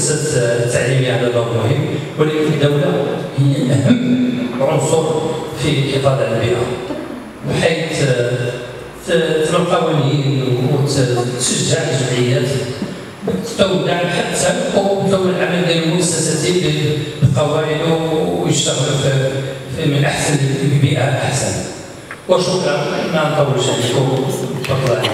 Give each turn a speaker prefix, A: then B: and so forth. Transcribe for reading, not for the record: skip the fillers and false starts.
A: المؤسسات التعليميه هذا دور مهم، ولكن الدوله هي اهم عنصر في الحفاظ على البيئه، بحيث تعمل قوانين وتشجع الجمعيات تودع حتى وتولي العمل ديال المؤسسات بقواعد ويشتغلوا من احسن ببيئه احسن. وشكرا، ما نطولش عليكم، تفضل.